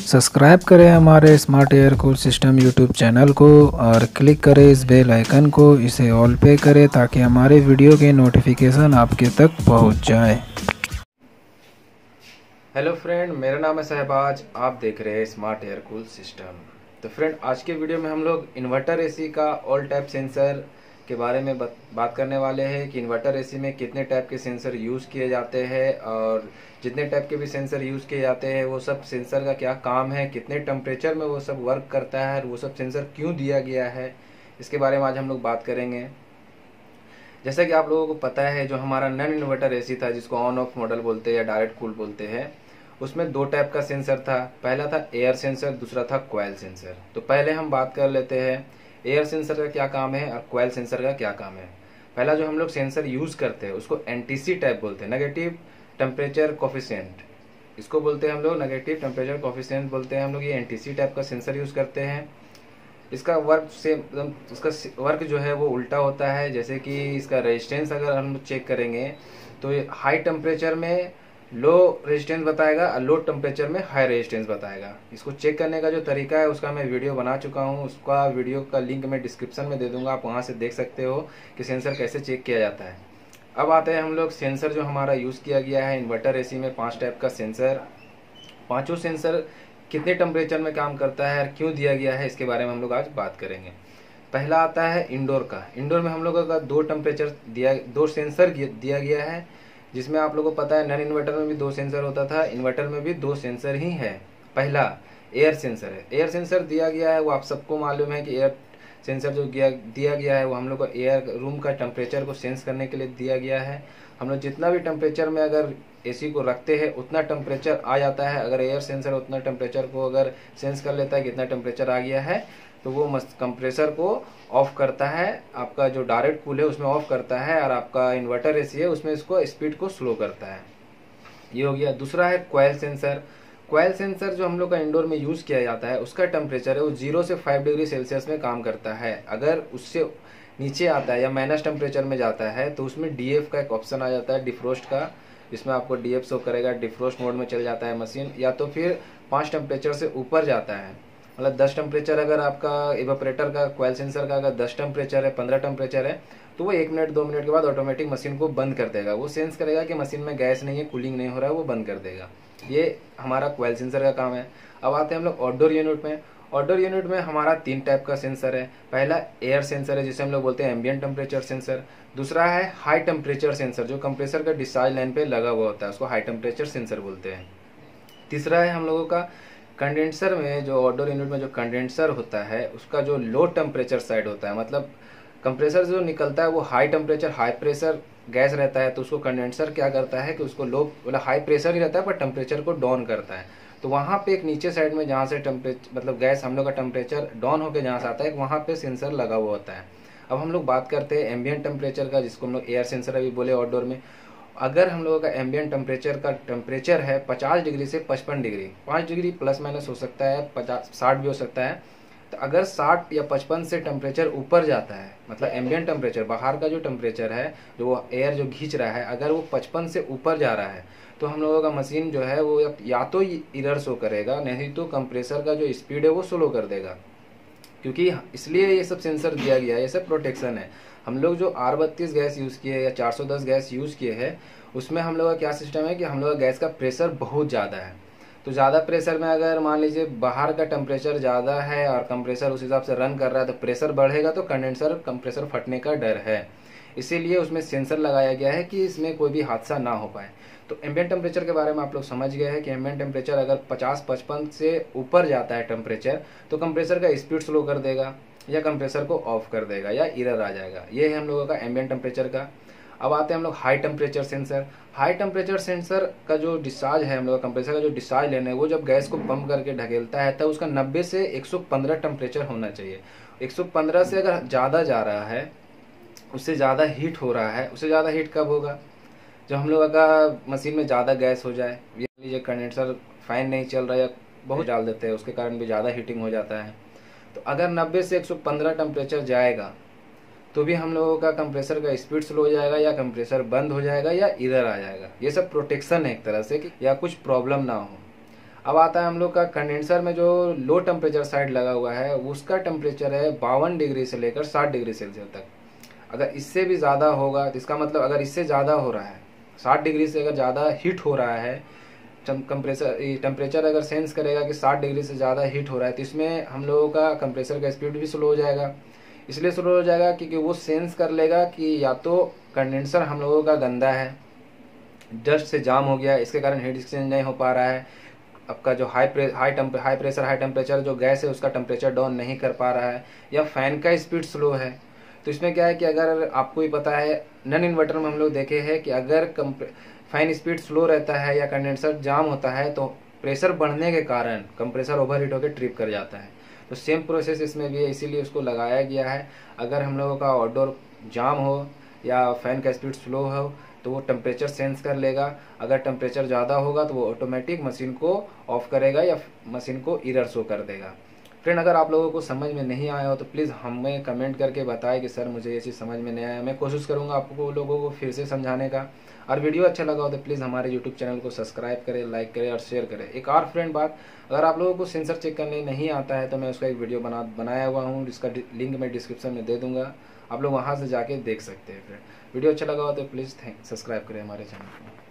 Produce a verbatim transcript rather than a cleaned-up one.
Subscribe करें हमारे smart air cool system YouTube channel को और क्लिक करें इस बेल आइकन को, इसे ऑल पे करें ताकि हमारे वीडियो के नोटिफिकेशन आपके तक पहुंच जाए। हेलो फ्रेंड, मेरा नाम है सहबाज, आप देख रहे हैं स्मार्ट एयर कूल सिस्टम। तो फ्रेंड, आज के वीडियो में हम लोग इन्वर्टर एसी का ऑल टाइप सेंसर के बारे में बात करने वाले हैं कि इन्वर्टर एसी में कितने टाइप के सेंसर यूज़ किए जाते हैं और जितने टाइप के भी सेंसर यूज़ किए जाते हैं वो सब सेंसर का क्या काम है, कितने टेम्परेचर में वो सब वर्क करता है और वो सब सेंसर क्यों दिया गया है, इसके बारे में आज हम लोग बात करेंगे। जैसा कि आप लोगों को पता है, जो हमारा नॉन इन्वर्टर एसी था जिसको ऑन ऑफ मॉडल बोलते हैं या डायरेक्ट कूल बोलते हैं, उसमें दो टाइप का सेंसर था। पहला था एयर सेंसर, दूसरा था कॉइल सेंसर। तो पहले हम बात कर लेते हैं एयर सेंसर का क्या काम है और कॉइल सेंसर का क्या काम है। पहला जो हम लोग सेंसर यूज करते हैं उसको एनटीसी टाइप बोलते हैं, नेगेटिव टेम्परेचर कोफिशिएंट, इसको बोलते हैं हम लोग नेगेटिव टेम्परेचर कोफिशिएंट बोलते हैं हम लोग। ये एनटीसी टाइप का सेंसर यूज करते हैं। इसका वर्क से उसका वर्क जो है वो उल्टा होता है। जैसे कि इसका रेजिस्टेंस अगर हम चेक करेंगे तो ये हाई टेम्परेचर में लो रेजिस्टेंस बताएगा और लो टेम्परेचर में हाई रेजिस्टेंस बताएगा। इसको चेक करने का जो तरीका है उसका मैं वीडियो बना चुका हूँ, उसका वीडियो का लिंक मैं डिस्क्रिप्शन में दे दूंगा, आप वहाँ से देख सकते हो कि सेंसर कैसे चेक किया जाता है। अब आते हैं हम लोग सेंसर जो हमारा यूज़ किया गया है इन्वर्टर एसी में, पाँच टाइप का सेंसर। पाँचों सेंसर कितने टेम्परेचर में काम करता है और क्यों दिया गया है, इसके बारे में हम लोग आज बात करेंगे। पहला आता है इंडोर का। इंडोर में हम लोगों का दो टेम्परेचर दिया दो सेंसर दिया गया है, जिसमें आप लोगों को पता है नॉन इन्वर्टर में भी दो सेंसर होता था, इन्वर्टर में भी दो सेंसर ही है। पहला एयर सेंसर है। एयर सेंसर दिया गया है, वो आप सबको मालूम है कि एयर सेंसर जो दिया दिया गया है वो हम लोग को एयर रूम का टेम्परेचर को सेंस करने के लिए दिया गया है। हम लोग जितना भी टेम्परेचर में अगर एसी को रखते हैं उतना टेम्परेचर आ जाता है। अगर एयर सेंसर उतना टेम्परेचर को अगर सेंस कर लेता है कितना टेम्परेचर आ गया है, तो वो कंप्रेसर को ऑफ करता है, आपका जो डायरेक्ट कूल है उसमें ऑफ करता है, और आपका इन्वर्टर एसी है उसमें इसको स्पीड को स्लो करता है। ये हो गया। दूसरा है कॉइल सेंसर। कॉइल सेंसर जो हम लोग का इंडोर में यूज किया जाता है उसका टेम्परेचर है वो जीरो से फाइव डिग्री सेल्सियस में काम करता है। अगर उससे नीचे आता है या माइनस टेम्परेचर में जाता है तो उसमें डीएफ का एक ऑप्शन आ जाता है, डिफ्रोस्ट का, जिसमें आपको डीएफ शो करेगा, डिफ्रोस्ट मोड में चल जाता है मशीन। या तो फिर पाँच टेम्परेचर से ऊपर जाता है, मतलब दस टेम्परेचर अगर आपका इवेपोरेटर का कॉइल सेंसर का अगर दस टेम्परेचर है, पंद्रह टेम्परेचर है, तो वो एक मिनट दो मिनट के बाद ऑटोमेटिक मशीन को बंद कर देगा। वो सेंस करेगा कि मशीन में गैस नहीं है, कूलिंग नहीं हो रहा है, वो बंद कर देगा। ये हमारा कॉइल सेंसर का काम है। अब आते हैं हम लोग आउटडोर यूनिट में। आउटडोर यूनिट में हमारा तीन टाइप का सेंसर है। पहला एयर सेंसर है जिसे हम लोग बोलते हैं एम्बिएंट टेम्परेचर सेंसर। दूसरा है हाई टेम्परेचर सेंसर, जो कंप्रेसर का डिस्चार्ज लाइन पे लगा हुआ होता है, उसको हाई टेम्परेचर सेंसर बोलते हैं। तीसरा है हम लोगों का कंडेंसर में, जो आउटडोर यूनिट में जो कंडेंसर होता है उसका जो लो टेम्परेचर साइड होता है, मतलब कंप्रेसर जो निकलता है वो high temperature high pressure gas रहता है, तो उसको कंडेंसर क्या करता है कि उसको लो मतलब हाई प्रेशर ही रहता है पर टेम्परेचर को डाउन करता है। तो वहाँ पे एक नीचे साइड में जहाँ से टेम्परेचर मतलब गैस हम लोग का टेम्परेचर डाउन होकर जहाँ से आता है वहाँ पे सेंसर लगा हुआ होता है। अब हम लोग बात करते हैं एम्बिएंट टेम्परेचर का, जिसको हम लोग एयर सेंसर अभी बोले आउटडोर में। अगर हम लोगों का एम्बिएंट टेम्परेचर का टेम्परेचर है पचास डिग्री से पचपन डिग्री, पाँच डिग्री प्लस माइनस हो सकता है, पचास साठ भी हो सकता है, तो अगर साठ या पचपन से टेम्परेचर ऊपर जाता है, मतलब एम्बिएंट टेम्परेचर बाहर का जो टेम्परेचर है जो वो एयर जो खींच रहा है, अगर वो पचपन से ऊपर जा रहा है तो हम लोगों का मशीन जो है वो या तो इरर शो करेगा, नहीं तो कंप्रेसर का जो स्पीड है वो स्लो कर देगा। क्योंकि इसलिए ये सब सेंसर दिया गया है, ये सब प्रोटेक्शन है। हम लोग जो आर बत्तीस गैस यूज़ किए या चार सौ दस गैस यूज़ किए हैं उसमें हम लोग का क्या सिस्टम है कि हम लोग का गैस का प्रेशर बहुत ज़्यादा है। तो ज़्यादा प्रेशर में अगर मान लीजिए बाहर का टेम्परेचर ज़्यादा है और कंप्रेसर उस हिसाब से रन कर रहा है तो प्रेशर बढ़ेगा, तो कंडेंसर कंप्रेसर फटने का डर है। इसीलिए उसमें सेंसर लगाया गया है कि इसमें कोई भी हादसा ना हो पाए। तो एम्बिएंट टेम्परेचर के बारे में आप लोग समझ गए हैं कि एम्बिएंट टेम्परेचर अगर पचास पचपन से ऊपर जाता है टेम्परेचर तो कंप्रेसर का स्पीड स्लो कर देगा या कंप्रेसर को ऑफ कर देगा या एरर आ जाएगा। ये है हम लोगों का एम्बिएंट टेम्परेचर का। अब आते हैं हम लोग high temperature sensor. High temperature sensor का जो डिस्चार्ज है, हम लोग कंप्रेसर का जो डिस्चार्ज लेने है, वो जब गैस को पंप करके ढकेलता है तब उसका नब्बे से एक सौ पंद्रह टेम्परेचर होना चाहिए। एक सौ पंद्रह से अगर ज़्यादा जा रहा है, उससे ज़्यादा हीट हो रहा है, उससे ज़्यादा हीट कब होगा? जब हम लोग का मशीन में ज़्यादा गैस हो जाए, ये लीजिए कंडेंसर फैन नहीं चल रहा है, बहुत डाल देते हैं, उसके कारण भी ज़्यादा हीटिंग हो जाता है। तो अगर नब्बे से एक सौ पंद्रह टेम्परेचर जाएगा तो भी हम लोगों का कंप्रेसर का स्पीड स्लो हो जाएगा या कंप्रेसर बंद हो जाएगा या इधर आ जाएगा। ये सब प्रोटेक्शन है एक तरह से कि या कुछ प्रॉब्लम ना हो। अब आता है हम लोग का कंडेंसर में जो लो टेम्परेचर साइड लगा हुआ है उसका टेम्परेचर है बावन डिग्री से लेकर साठ डिग्री सेल्सियस तक। अगर इससे भी ज़्यादा होगा तो इसका मतलब अगर इससे ज़्यादा हो रहा है, साठ डिग्री से अगर ज़्यादा हीट हो रहा है, कंप्रेसर टेम्परेचर अगर सेंस करेगा कि साठ डिग्री से ज़्यादा हीट हो रहा है, तो इसमें हम लोगों का कंप्रेसर का स्पीड भी स्लो हो जाएगा। इसलिए स्लो हो जाएगा क्योंकि वो सेंस कर लेगा कि या तो कंडेंसर हम लोगों का गंदा है, डस्ट से जाम हो गया, इसके कारण हीट एक्सचेंज नहीं हो पा रहा है, आपका जो high pre high temp high pressure high temperature जो गैस है उसका टेम्परेचर डाउन नहीं कर पा रहा है, या फैन का स्पीड स्लो है। तो इसमें क्या है कि अगर आपको ही पता है नन इन्वर्टर में हम लोग देखे हैं कि अगर फैन स्पीड स्लो रहता है या कंडेंसर जाम होता है तो प्रेशर बढ़ने के कारण कंप्रेसर ओवरहीट होकर ट्रिप कर जाता है। तो सेम प्रोसेस इसमें भी है, इसीलिए उसको लगाया गया है। अगर हम लोगों का आउटडोर जाम हो या फैन का स्पीड स्लो हो तो वो टेम्परेचर सेंस कर लेगा। अगर टेम्परेचर ज़्यादा होगा तो वो ऑटोमेटिक मशीन को ऑफ करेगा या मशीन को एरर शो कर देगा। फ्रेंड, अगर आप लोगों को समझ में नहीं आया हो तो प्लीज़ हमें कमेंट करके बताएं कि सर मुझे ये चीज़ समझ में नहीं आया। मैं कोशिश करूँगा आपको लोगों को फिर से समझाने का। और वीडियो अच्छा लगा हो तो प्लीज़ हमारे यूट्यूब चैनल को सब्सक्राइब करें, लाइक करें और शेयर करें। एक और फ्रेंड बात, अगर आप लोगों को सेंसर चेक करने नहीं आता है तो मैं उसका एक वीडियो बना बनाया हुआ हूँ, जिसका लिंक मैं डिस्क्रिप्शन में दे दूँगा, आप लोग वहाँ से जाके देख सकते हैं। फ्रेंड, वीडियो अच्छा लगा हो तो प्लीज़ थैंक सब्सक्राइब करें हमारे चैनल को।